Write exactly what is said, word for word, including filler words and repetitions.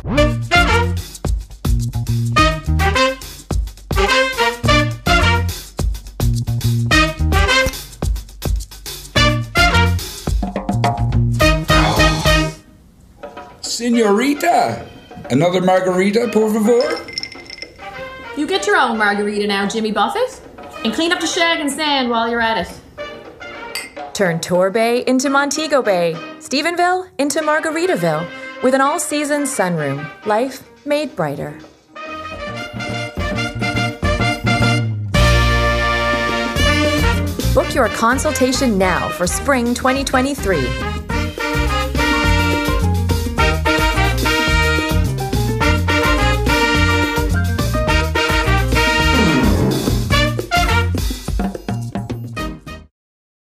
Senorita, another margarita, por favor? You get your own margarita now, Jimmy Buffett, and clean up the shag and sand while you're at it. Turn Tour Bay into Montego Bay, Stephenville into Margaritaville, with an All Seasons Sunroom, life made brighter. Book your consultation now for spring twenty twenty-three.